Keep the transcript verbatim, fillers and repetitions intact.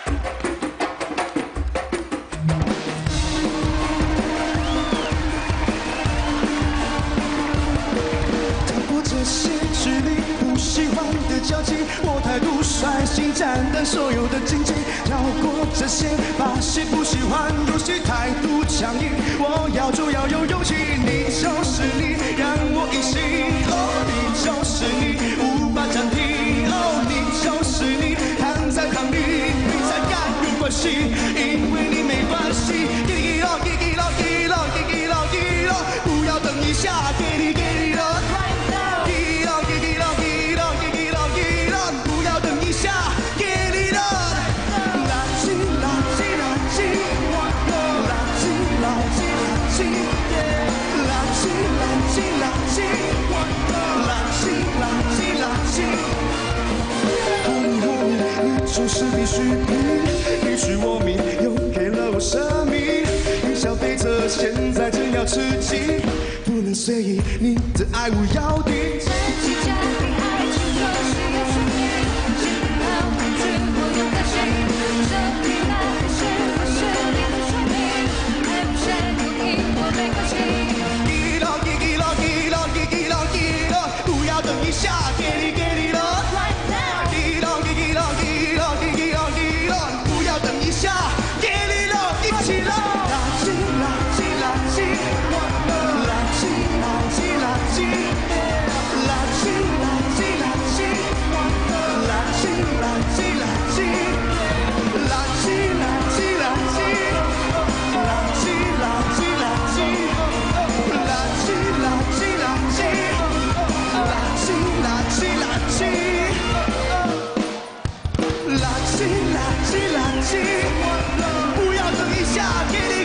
交集，我态度率性斩断所有的禁忌，绕过这些把戏不喜欢入戏，态度强硬，我要做要有勇气。你就是你，让我一心。哦，你就是你，无法暂停。哦，你就是你，躺在躺里，比赛干有关系，因为你没关系。给你了，给你了，给你了，给你了，给你了，不要等一下，给你给你了。 就是必须拼，必须我命，又给了我生命。云霄飞车现在正要吃鸡，不能随意，你的爱我要定。真心假意，爱情就是有生命，心好感觉我有个性，生命那个是不是你的生命？爱不是不听我没关系。给了给给了给了给给了给了，不要等一下，给你给你了。 不要等一下，给你。